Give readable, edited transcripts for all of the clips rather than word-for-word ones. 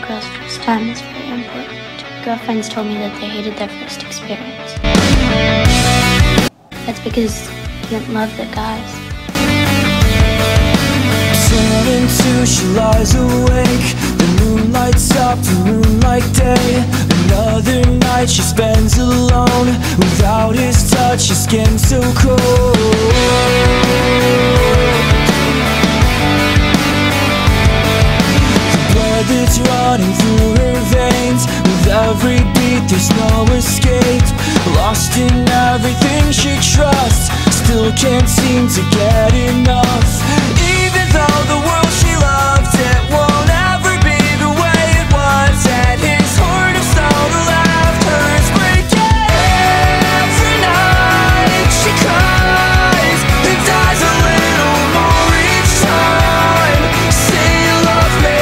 girl's first time is very important. Girlfriends told me that they hated their first experience. That's because you didn't love the guys. 10 and 2, she lies awake. The moon lights up the moonlight day. Another night she spends alone. Without his touch, her skin so cold. That's running through her veins. With every beat there's no escape. Lost in everything she trusts, still can't seem to get enough. Even though the world she loved, it won't ever be the way it was. And his heart of stone left hers breaking. Every night she cries and dies a little more each time. Say you love me.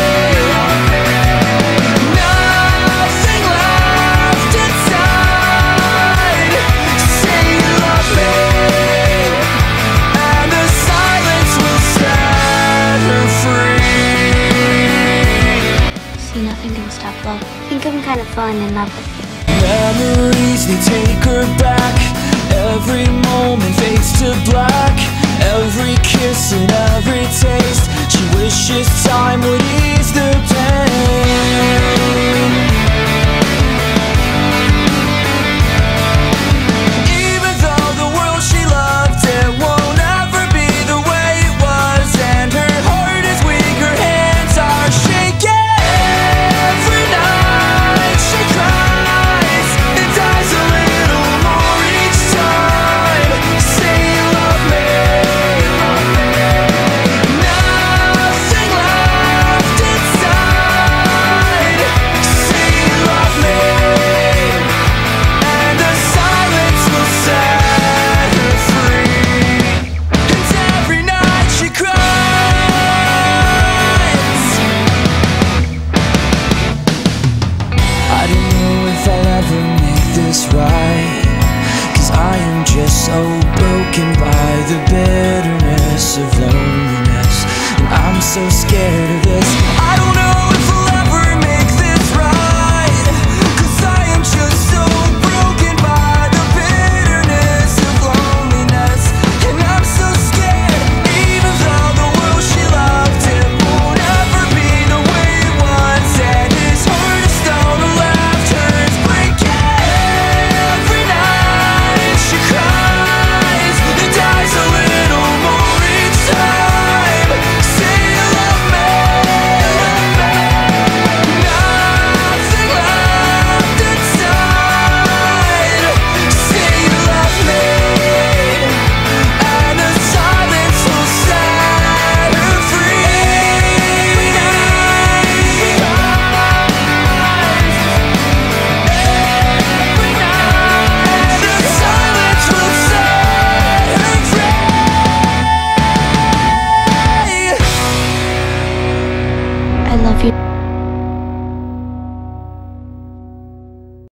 I think I'm kind of falling in love with you. Memories, they take her back. Every moment fades to black. Every kiss and every taste, she wishes time would ease the pain.